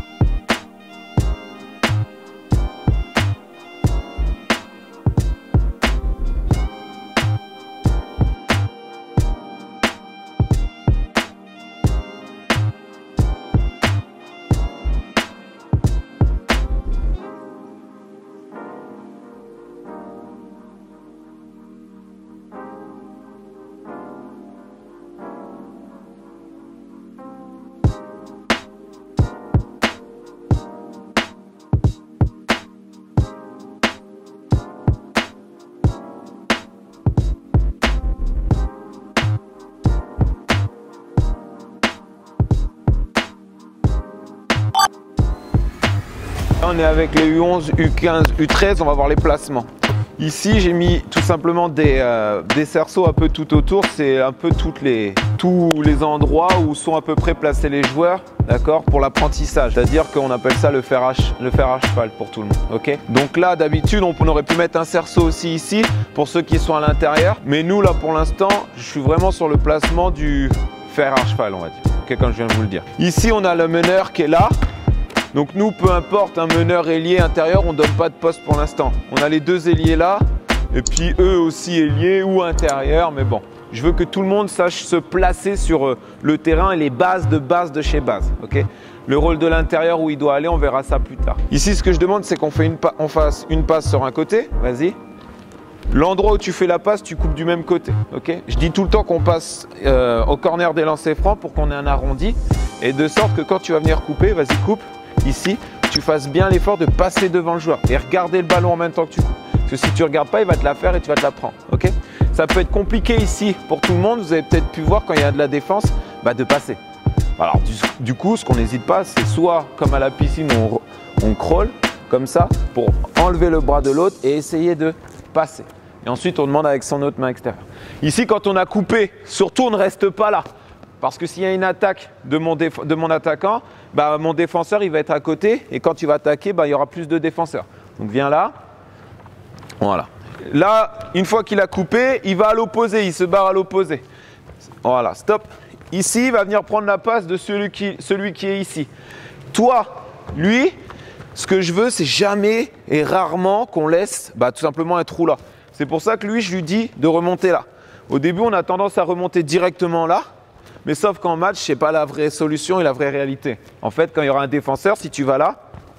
S4: On est avec les U onze, U quinze, U treize, on va voir les placements. Ici, j'ai mis tout simplement des, euh, des cerceaux un peu tout autour. C'est un peu toutes les, tous les endroits où sont à peu près placés les joueurs, d'accord, pour l'apprentissage. C'est-à-dire qu'on appelle ça le fer, à, le fer à cheval pour tout le monde, ok. Donc là, d'habitude, on, on aurait pu mettre un cerceau aussi ici pour ceux qui sont à l'intérieur. Mais nous, là, pour l'instant, je suis vraiment sur le placement du fer à cheval, on va dire, ok, comme je viens de vous le dire. Ici, on a le meneur qui est là. Donc nous, peu importe, un meneur ailier intérieur, on ne donne pas de poste pour l'instant. On a les deux ailiers là, et puis eux aussi ailiers ou intérieurs, mais bon. Je veux que tout le monde sache se placer sur le terrain et les bases de base de chez base, ok. Le rôle de l'intérieur où il doit aller, on verra ça plus tard. Ici, ce que je demande, c'est qu'on fait une on fasse une passe sur un côté, vas-y. L'endroit où tu fais la passe, tu coupes du même côté, ok. Je dis tout le temps qu'on passe euh, au corner des lancers francs pour qu'on ait un arrondi, et de sorte que quand tu vas venir couper, vas-y coupe. Ici, tu fasses bien l'effort de passer devant le joueur et regarder le ballon en même temps que tu coupes. Parce que si tu ne regardes pas, il va te la faire et tu vas te la prendre. Okay, ça peut être compliqué ici pour tout le monde. Vous avez peut-être pu voir quand il y a de la défense, bah, de passer. Alors du, du coup, ce qu'on n'hésite pas, c'est soit comme à la piscine, on, on crawl comme ça pour enlever le bras de l'autre et essayer de passer. Et ensuite, on demande avec son autre main extérieure. Ici, quand on a coupé, surtout on ne reste pas là. Parce que s'il y a une attaque de mon, de mon attaquant, bah, mon défenseur il va être à côté et quand tu vas attaquer, bah, il y aura plus de défenseurs. Donc viens là, voilà. Là, une fois qu'il a coupé, il va à l'opposé, il se barre à l'opposé. Voilà, stop. Ici, il va venir prendre la passe de celui qui, celui qui est ici. Toi, lui, ce que je veux, c'est jamais et rarement qu'on laisse bah, tout simplement un trou là. C'est pour ça que lui, je lui dis de remonter là. Au début, on a tendance à remonter directement là. Mais sauf qu'en match, ce n'est pas la vraie solution et la vraie réalité. En fait, quand il y aura un défenseur, si tu vas là,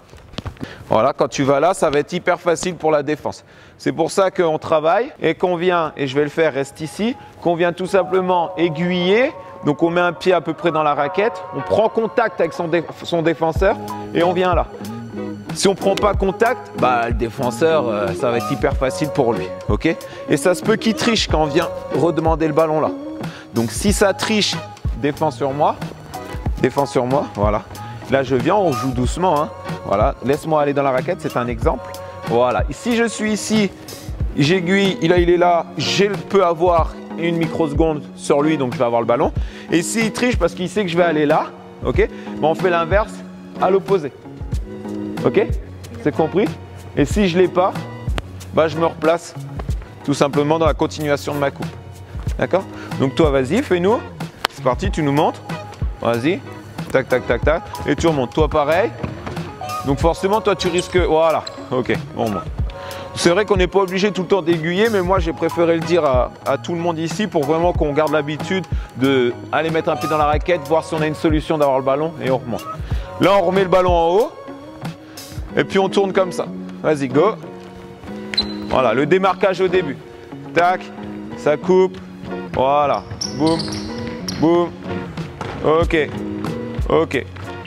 S4: voilà, quand tu vas là, ça va être hyper facile pour la défense. C'est pour ça qu'on travaille et qu'on vient, et je vais le faire, reste ici, qu'on vient tout simplement aiguiller. Donc on met un pied à peu près dans la raquette, on prend contact avec son, dé son défenseur et on vient là. Si on ne prend pas contact, bah, le défenseur, euh, ça va être hyper facile pour lui. Okay, et ça se peut qu'il triche quand on vient redemander le ballon là. Donc si ça triche, défends sur moi, défends sur moi, voilà. Là je viens, on joue doucement, hein. Voilà, laisse-moi aller dans la raquette, c'est un exemple. Voilà, si je suis ici, j'aiguille, il, il est là, je peux avoir une microseconde sur lui, donc je vais avoir le ballon. Et s'il triche parce qu'il sait que je vais aller là, ok, ben on fait l'inverse à l'opposé. Ok, c'est compris? Et si je ne l'ai pas, bah, je me replace tout simplement dans la continuation de ma coupe. D'accord? Donc toi, vas-y, fais-nous. C'est parti, tu nous montres. Vas-y. Tac, tac, tac, tac. Et tu remontes. Toi, pareil. Donc forcément, toi, tu risques... Voilà. Ok, bon, bon. C'est vrai qu'on n'est pas obligé tout le temps d'aiguiller, mais moi, j'ai préféré le dire à, à tout le monde ici pour vraiment qu'on garde l'habitude d'aller mettre un pied dans la raquette, voir si on a une solution d'avoir le ballon et on remonte. Là, on remet le ballon en haut. Et puis, on tourne comme ça. Vas-y, go. Voilà, le démarquage au début. Tac, ça coupe. Voilà, boum, boum, ok, ok,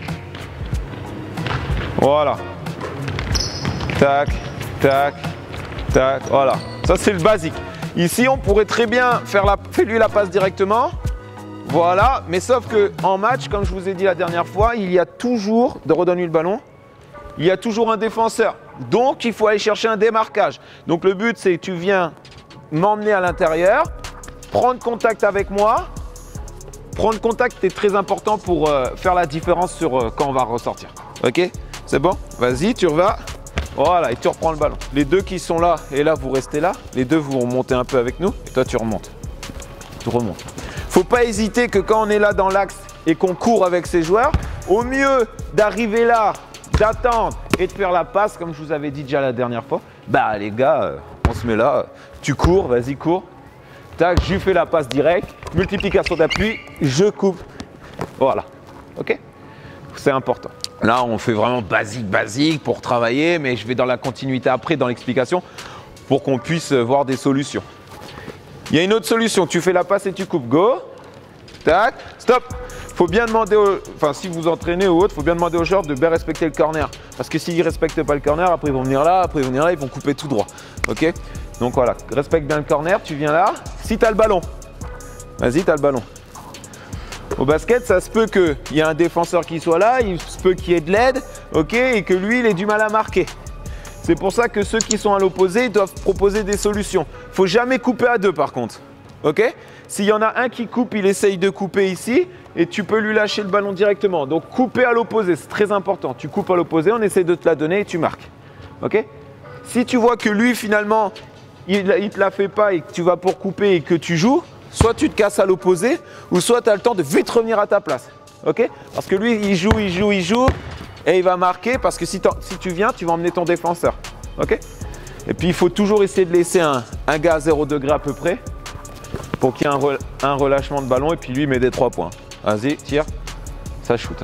S4: voilà, tac, tac, tac, voilà, ça c'est le basique. Ici on pourrait très bien faire la, fais lui la passe directement, Voilà, mais sauf que en match, comme je vous ai dit la dernière fois, il y a toujours, de redonner le ballon, il y a toujours un défenseur. Donc, il faut aller chercher un démarquage. Donc, le but, c'est que tu viens m'emmener à l'intérieur, prendre contact avec moi. Prendre contact est très important pour euh, faire la différence sur euh, quand on va ressortir. Ok? C'est bon? Vas-y, tu revas. Voilà, et tu reprends le ballon. Les deux qui sont là, et là, vous restez là. Les deux, vous remontez un peu avec nous. Et toi, tu remontes. Tu remontes. Faut pas hésiter que quand on est là dans l'axe et qu'on court avec ces joueurs, au mieux d'arriver là, d'attendre et de faire la passe, comme je vous avais dit déjà la dernière fois, bah les gars, euh, on se met là, tu cours, vas-y, cours. Tac, je fais la passe directe, multiplication d'appui, je coupe. Voilà, ok? C'est important. Là, on fait vraiment basique, basique pour travailler, mais je vais dans la continuité après, dans l'explication, pour qu'on puisse voir des solutions. Il y a une autre solution, tu fais la passe et tu coupes. Go, tac, stop. Il faut bien demander, au, enfin si vous entraînez ou autre, il faut bien demander aux joueurs de bien respecter le corner. Parce que s'ils ne respectent pas le corner, après ils vont venir là, après ils vont venir là, ils vont couper tout droit. Ok? Donc voilà, respecte bien le corner, tu viens là. Si tu as le ballon, vas-y, tu as le ballon. Au basket, ça se peut qu'il y ait un défenseur qui soit là, il se peut qu'il y ait de l'aide, ok, et que lui, il ait du mal à marquer. C'est pour ça que ceux qui sont à l'opposé doivent proposer des solutions. Il ne faut jamais couper à deux par contre. Ok? S'il y en a un qui coupe, il essaye de couper ici et tu peux lui lâcher le ballon directement. Donc couper à l'opposé, c'est très important. Tu coupes à l'opposé, on essaie de te la donner et tu marques. Ok? Si tu vois que lui finalement, il ne te la fait pas et que tu vas pour couper et que tu joues, soit tu te casses à l'opposé ou soit tu as le temps de vite revenir à ta place. Ok? Parce que lui, il joue, il joue, il joue. Et il va marquer parce que si, si tu viens, tu vas emmener ton défenseur. Ok? Et puis il faut toujours essayer de laisser un, un gars à zéro degré à peu près pour qu'il y ait un, re, un relâchement de ballon et puis lui il met des trois points. Vas-y, tire. Ça shoot.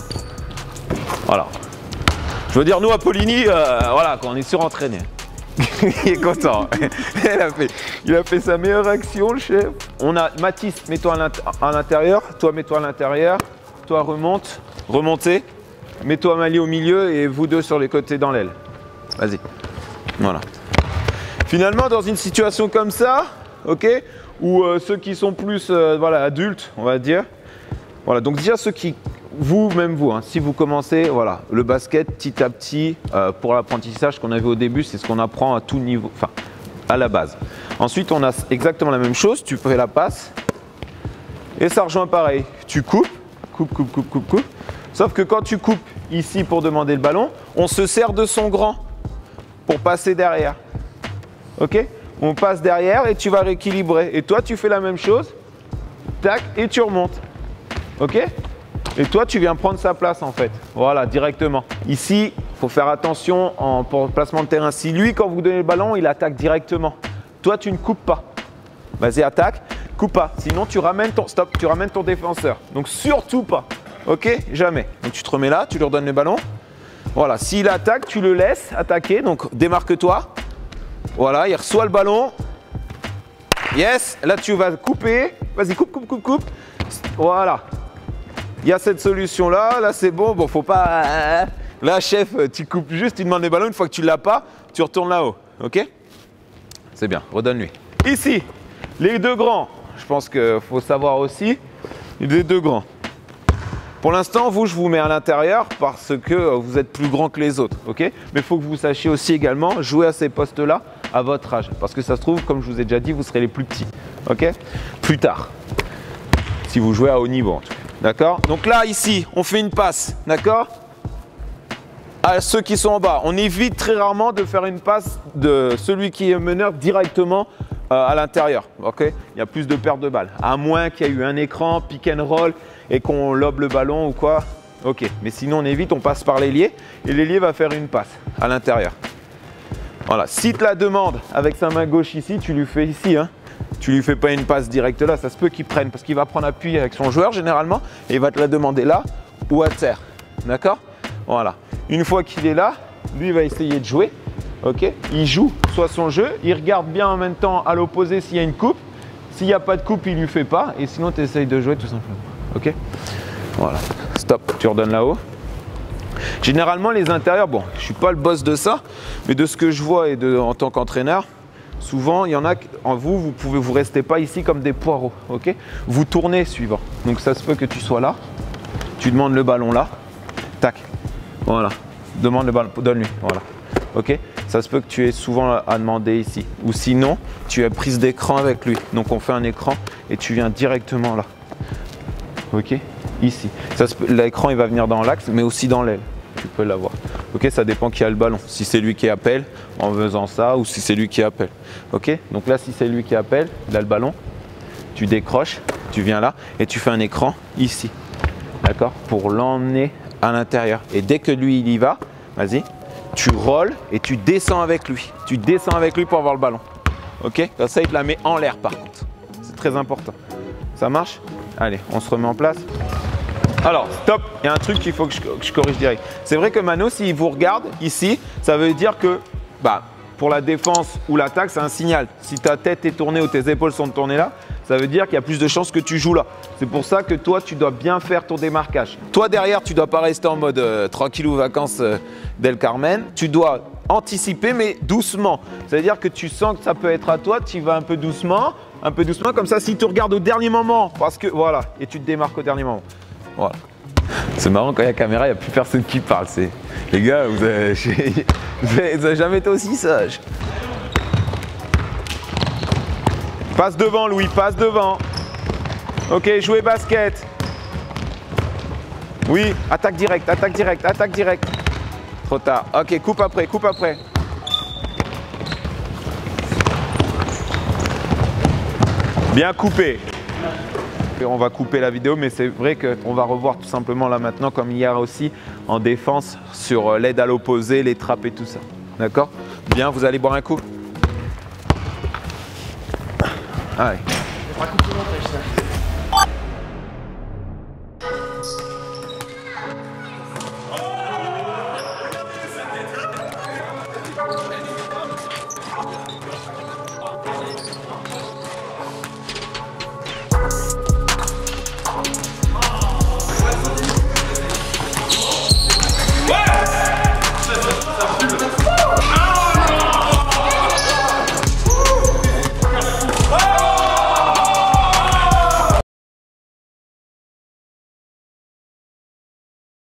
S4: Voilà. Je veux dire, nous à Poligny, euh, voilà, quand on est surentraîné. Il est content. il, a fait, il a fait sa meilleure action, le chef. On a Mathis, mets-toi à l'intérieur. Toi, mets-toi à l'intérieur. Toi, remonte. Remontez. Mets-toi Mali au milieu et vous deux sur les côtés dans l'aile. Vas-y. Voilà. Finalement, dans une situation comme ça, ok, où euh, ceux qui sont plus euh, voilà, adultes, on va dire. Voilà, donc déjà ceux qui, vous, même vous, hein, si vous commencez, voilà, le basket petit à petit, euh, pour l'apprentissage qu'on avait au début, c'est ce qu'on apprend à tout niveau, enfin, à la base. Ensuite, on a exactement la même chose, tu fais la passe et ça rejoint pareil. Tu coupes, coupe, coupe, coupe, coupe, coupe. Sauf que quand tu coupes ici pour demander le ballon, on se sert de son grand pour passer derrière. Ok? On passe derrière et tu vas rééquilibrer. Et toi, tu fais la même chose. Tac, et tu remontes. Ok? Et toi, tu viens prendre sa place en fait. Voilà, directement. Ici, il faut faire attention en, pour le placement de terrain. Si lui, quand vous donnez le ballon, il attaque directement. Toi, tu ne coupes pas. Vas-y, attaque. Coupe pas. Sinon, tu ramènes ton, stop, tu ramènes ton défenseur. Donc, surtout pas. Ok? Jamais. Donc tu te remets là, tu lui redonnes le ballon. Voilà, s'il attaque, tu le laisses attaquer. Donc démarque-toi. Voilà, il reçoit le ballon. Yes, là tu vas couper. Vas-y, coupe, coupe, coupe, coupe. Voilà. Il y a cette solution-là. Là, c'est bon. Bon, faut pas... Là, chef, tu coupes juste, tu demandes les ballons. Une fois que tu ne l'as pas, tu retournes là-haut. Ok? C'est bien, redonne-lui. Ici, les deux grands. Je pense qu'il faut savoir aussi. Les deux grands. Pour l'instant, vous, je vous mets à l'intérieur parce que vous êtes plus grand que les autres, ok? Mais il faut que vous sachiez aussi également jouer à ces postes-là à votre âge. Parce que ça se trouve, comme je vous ai déjà dit, vous serez les plus petits, ok? Plus tard, si vous jouez à haut niveau, en tout cas, d'accord? Donc là, ici, on fait une passe, d'accord? À ceux qui sont en bas, on évite très rarement de faire une passe de celui qui est meneur directement euh, à l'intérieur, ok? Il y a plus de pertes de balles, à moins qu'il y ait eu un écran, pick and roll, et qu'on lobe le ballon ou quoi, ok. Mais sinon, on évite, on passe par l'ailier et l'ailier va faire une passe à l'intérieur. Voilà, si tu la demandes avec sa main gauche ici, tu lui fais ici, hein. Tu lui fais pas une passe directe là, ça se peut qu'il prenne parce qu'il va prendre appui avec son joueur généralement et il va te la demander là ou à terre, d'accord? Voilà, une fois qu'il est là, lui il va essayer de jouer, ok? Il joue soit son jeu, il regarde bien en même temps à l'opposé s'il y a une coupe. S'il n'y a pas de coupe, il lui fait pas et sinon tu essayes de jouer tout simplement. Ok? Voilà. Stop. Tu redonnes là-haut. Généralement, les intérieurs, bon, je ne suis pas le boss de ça, mais de ce que je vois et de, en tant qu'entraîneur, souvent, il y en a, en vous, vous pouvez vous restez pas ici comme des poireaux. Ok? Vous tournez suivant. Donc ça se peut que tu sois là. Tu demandes le ballon là. Tac. Voilà. Demande le ballon. Donne-lui. Voilà. Ok. Ça se peut que tu aies souvent à demander ici. Ou sinon, tu as prise d'écran avec lui. Donc on fait un écran et tu viens directement là. Ok. Ici. L'écran il va venir dans l'axe, mais aussi dans l'aile. Tu peux l'avoir. Ok, ça dépend qui a le ballon. Si c'est lui qui appelle en faisant ça ou si c'est lui qui appelle. Ok, donc là, si c'est lui qui appelle, il a le ballon, tu décroches, tu viens là et tu fais un écran ici. D'accord, pour l'emmener à l'intérieur. Et dès que lui, il y va, vas-y, tu rolls et tu descends avec lui. Tu descends avec lui pour avoir le ballon. Ok, comme ça, il te la met en l'air par contre. C'est très important. Ça marche? Allez, on se remet en place. Alors, stop, il y a un truc qu'il faut que je, que je corrige direct. C'est vrai que Mano, s'il vous regarde ici, ça veut dire que bah, pour la défense ou l'attaque, c'est un signal. Si ta tête est tournée ou tes épaules sont tournées là, ça veut dire qu'il y a plus de chances que tu joues là. C'est pour ça que toi, tu dois bien faire ton démarquage. Toi, derrière, tu ne dois pas rester en mode euh, tranquillou vacances euh, d'El Carmen. Tu dois anticiper, mais doucement. C'est-à-dire que tu sens que ça peut être à toi, tu y vas un peu doucement, un peu doucement, comme ça, si tu regardes au dernier moment, parce que voilà, et tu te démarques au dernier moment. Voilà. C'est marrant quand il y a caméra, il n'y a plus personne qui parle. Les gars, vous avez... vous n'avez jamais été aussi sage. Passe devant, Louis, passe devant. Ok, jouez basket. Oui, attaque direct, attaque direct, attaque direct. Trop tard. Ok, coupe après, coupe après. Bien coupé. On va couper la vidéo, mais c'est vrai qu'on va revoir tout simplement là maintenant, comme hier aussi, en défense, sur l'aide à l'opposé, les trappes et tout ça. D'accord? Bien, vous allez boire un coup? Allez.